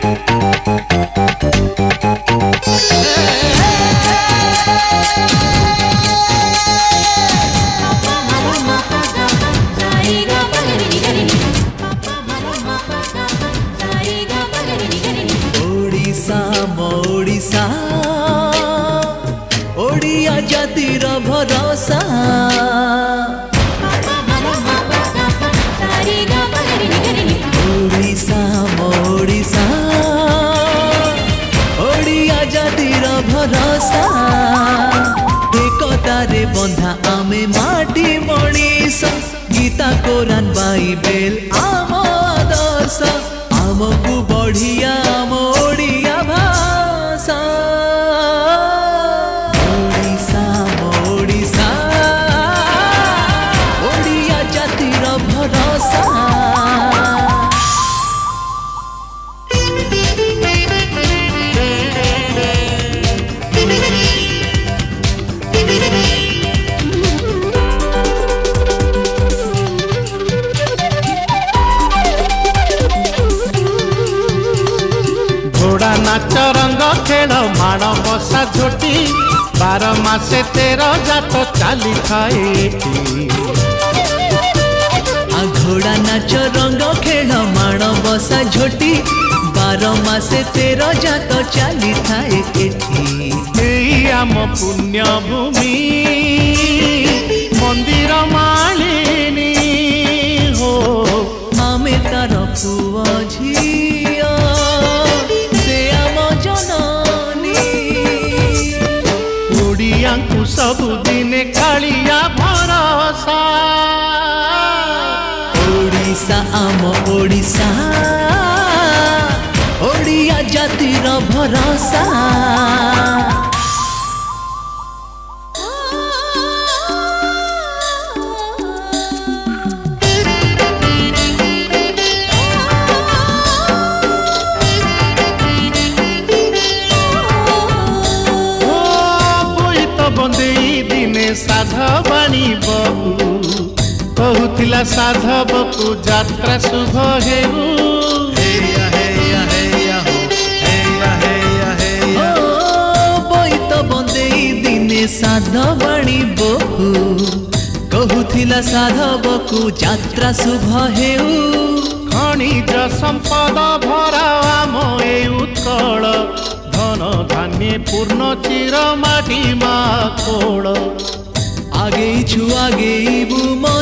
ओडिशा ओडिया जातिर भरोसा ओडिशा ओडिशा ओडिया जातिर भरोसा एकतारे बंधा आमे माटी मनीष गीता कोरान बाइबेल आम आदर्श आमको बढ़िया आम ओडिया भाषा ओडिशा ओडिशा ओडिया जातिर भरोसा घोड़ा नाच रंग खेल माण बसा झोटी 12 मासे 13 जात चाली खाए घोड़ा नाच रंग खेल माण बसा झोटी 12 मासे 13 जात चाली थाए एठी आम पुण्य भूमि मंदिर मालिनी हो आमे तार पुआ झिया से आम जननी ओडिया को सबुदिन कालिया भरोसा ओडिशा आम ओडिशा ओडिया जातिर भरोसा साधवाणी बहु कहूला साधव को यात्रा शुभ हेउ बोईत बंदे दिने साधवाणी बहु कहूला साधव को यात्रा शुभ हेउ खनिज संपद भरा आम ए उत्कल धन धान्य पूर्ण चिर माटी मा खोल आगे छु आगे बुम